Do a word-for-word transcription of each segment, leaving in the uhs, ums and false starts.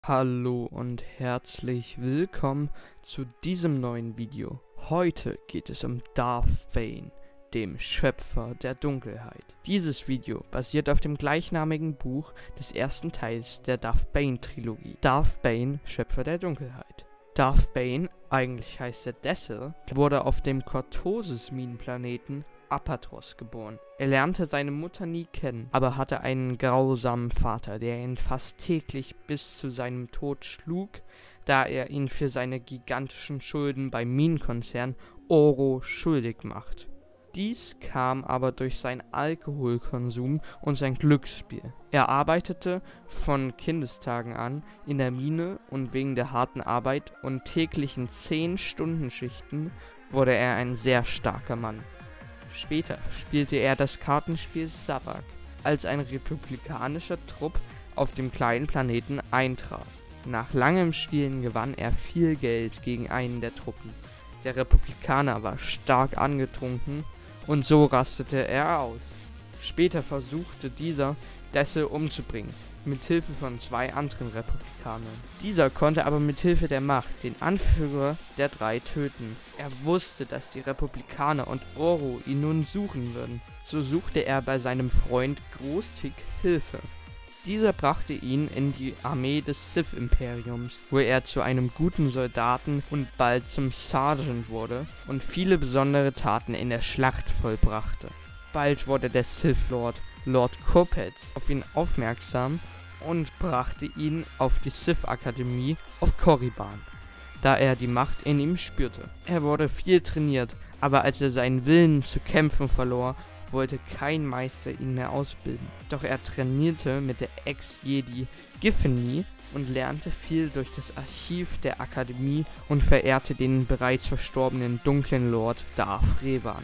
Hallo und herzlich willkommen zu diesem neuen Video. Heute geht es um Darth Bane, dem Schöpfer der Dunkelheit. Dieses Video basiert auf dem gleichnamigen Buch des ersten Teils der Darth Bane Trilogie. Darth Bane, Schöpfer der Dunkelheit. Darth Bane, eigentlich heißt er Dessel, wurde auf dem Cortosis-Minenplaneten Apatros geboren. Er lernte seine Mutter nie kennen, aber hatte einen grausamen Vater, der ihn fast täglich bis zu seinem Tod schlug, da er ihn für seine gigantischen Schulden beim Minenkonzern Oro schuldig macht. Dies kam aber durch seinen Alkoholkonsum und sein Glücksspiel. Er arbeitete von Kindestagen an in der Mine und wegen der harten Arbeit und täglichen zehn-Stunden-Schichten wurde er ein sehr starker Mann. Später spielte er das Kartenspiel Sabak, als ein republikanischer Trupp auf dem kleinen Planeten eintraf. Nach langem Spielen gewann er viel Geld gegen einen der Truppen. Der Republikaner war stark angetrunken und so rastete er aus. Später versuchte dieser, Dessel umzubringen, mit Hilfe von zwei anderen Republikanern. Dieser konnte aber mit Hilfe der Macht den Anführer der drei töten. Er wusste, dass die Republikaner und Oro ihn nun suchen würden. So suchte er bei seinem Freund Großtick Hilfe. Dieser brachte ihn in die Armee des Sith-Imperiums, wo er zu einem guten Soldaten und bald zum Sergeant wurde und viele besondere Taten in der Schlacht vollbrachte. Bald wurde der Sith-Lord Lord Kopetz auf ihn aufmerksam und brachte ihn auf die Sith-Akademie auf Korriban, da er die Macht in ihm spürte. Er wurde viel trainiert, aber als er seinen Willen zu kämpfen verlor, wollte kein Meister ihn mehr ausbilden. Doch er trainierte mit der Ex-Jedi Githany und lernte viel durch das Archiv der Akademie und verehrte den bereits verstorbenen dunklen Lord Darth Revan.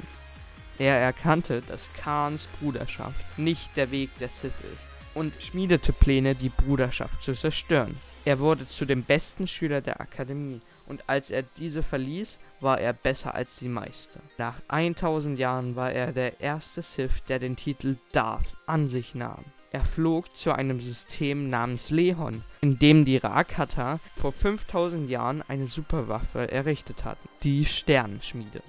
Er erkannte, dass Khans Bruderschaft nicht der Weg der Sith ist und schmiedete Pläne, die Bruderschaft zu zerstören. Er wurde zu dem besten Schüler der Akademie und als er diese verließ, war er besser als die Meister. Nach tausend Jahren war er der erste Sith, der den Titel Darth an sich nahm. Er flog zu einem System namens Lehon, in dem die Rakata vor fünftausend Jahren eine Superwaffe errichtet hatten, die Sternenschmiede.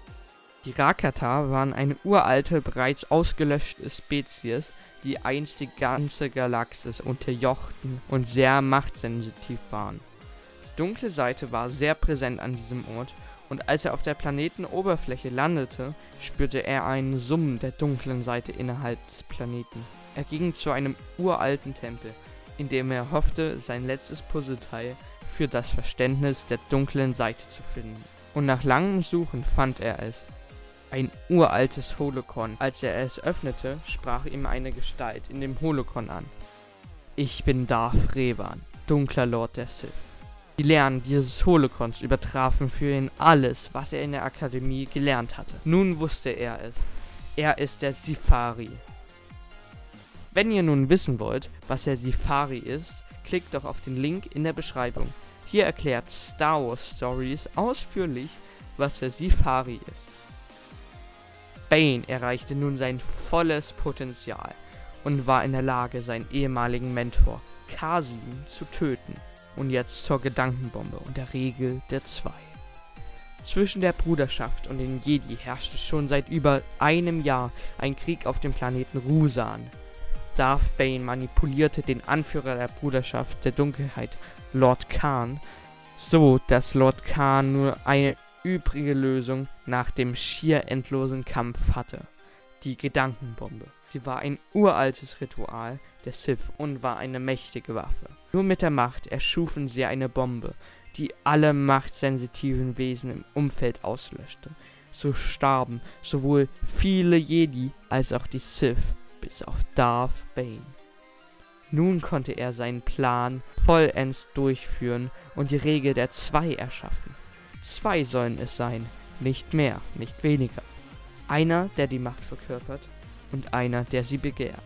Die Rakata waren eine uralte, bereits ausgelöschte Spezies, die einst die ganze Galaxis unterjochten und sehr machtsensitiv waren. Die dunkle Seite war sehr präsent an diesem Ort und als er auf der Planetenoberfläche landete, spürte er einen Summen der dunklen Seite innerhalb des Planeten. Er ging zu einem uralten Tempel, in dem er hoffte, sein letztes Puzzleteil für das Verständnis der dunklen Seite zu finden. Und nach langem Suchen fand er es. Ein uraltes Holokron. Als er es öffnete, sprach ihm eine Gestalt in dem Holokron an. Ich bin Darth Revan, dunkler Lord der Sith. Die Lernen dieses Holokrons übertrafen für ihn alles, was er in der Akademie gelernt hatte. Nun wusste er es. Er ist der Sifari. Wenn ihr nun wissen wollt, was der Sifari ist, klickt doch auf den Link in der Beschreibung. Hier erklärt Star Wars Stories ausführlich, was der Sifari ist. Bane erreichte nun sein volles Potenzial und war in der Lage, seinen ehemaligen Mentor Cassian zu töten. Und jetzt zur Gedankenbombe und der Regel der Zwei. Zwischen der Bruderschaft und den Jedi herrschte schon seit über einem Jahr ein Krieg auf dem Planeten Ruusan. Darth Bane manipulierte den Anführer der Bruderschaft der Dunkelheit, Lord Khan, so dass Lord Khan nur eine übrige Lösung nach dem schier endlosen Kampf hatte. Die Gedankenbombe. Sie war ein uraltes Ritual der Sith und war eine mächtige Waffe. Nur mit der Macht erschufen sie eine Bombe, die alle machtsensitiven Wesen im Umfeld auslöschte. So starben sowohl viele Jedi als auch die Sith, bis auf Darth Bane. Nun konnte er seinen Plan vollends durchführen und die Regel der Zwei erschaffen. Zwei sollen es sein, nicht mehr, nicht weniger. Einer, der die Macht verkörpert und einer, der sie begehrt.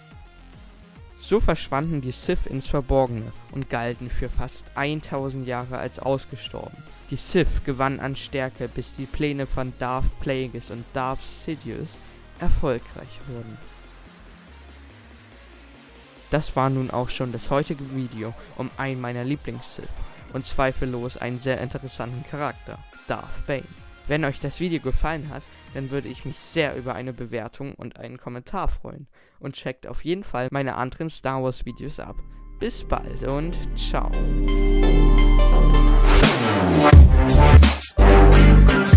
So verschwanden die Sith ins Verborgene und galten für fast tausend Jahre als ausgestorben. Die Sith gewannen an Stärke, bis die Pläne von Darth Plagueis und Darth Sidious erfolgreich wurden. Das war nun auch schon das heutige Video um einen meiner Lieblings-Sith und zweifellos einen sehr interessanten Charakter, Darth Bane. Wenn euch das Video gefallen hat, dann würde ich mich sehr über eine Bewertung und einen Kommentar freuen. Und checkt auf jeden Fall meine anderen Star Wars Videos ab. Bis bald und ciao.